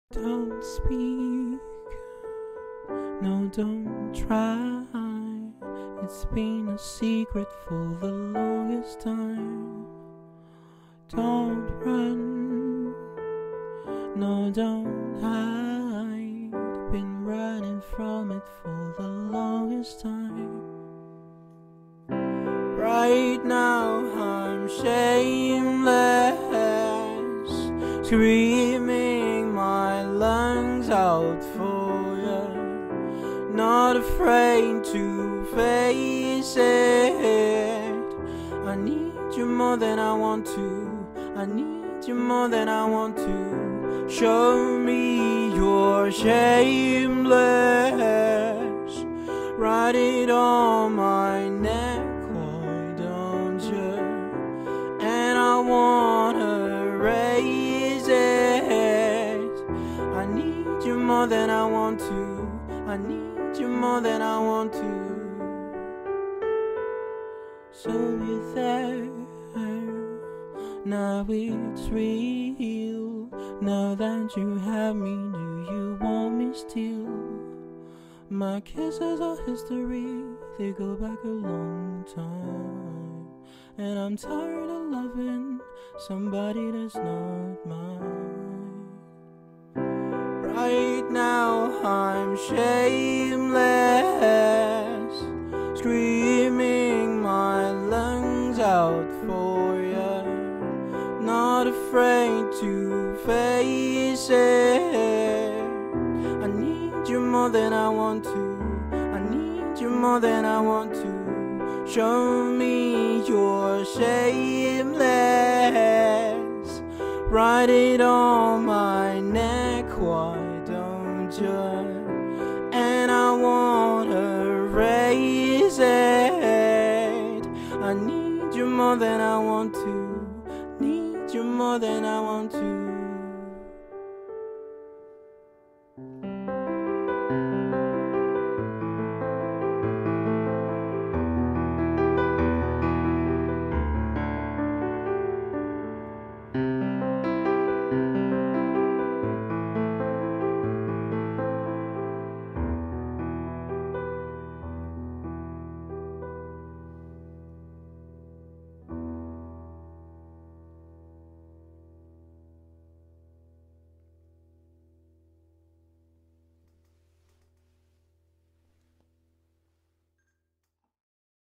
Don't speak, no, don't try. It's been a secret for the longest time. Don't run, no, don't hide. Been running from it for the longest time. Right now I'm shameless, screaming my lungs out for you. Not afraid to face it. I need you more than I want to. I need you more than I want to. Show me you're shameless. Write it on my neck, why don't you? And I wanna raise it. I need you more than I want to. I need you more than I want to. So you're there, now it's real. Now that you have me, do you want me still? My kisses are history, they go back a long time. And I'm tired of loving somebody that's not mine. Right now I'm shameless, screaming my lungs out for you. Not afraid to face it. I need you more than I want to. I need you more than I want to. Show me you're shameless. Write it on my neck, why don't you? And I wanna raise it. I need you more than I want to. Need you more than I want to.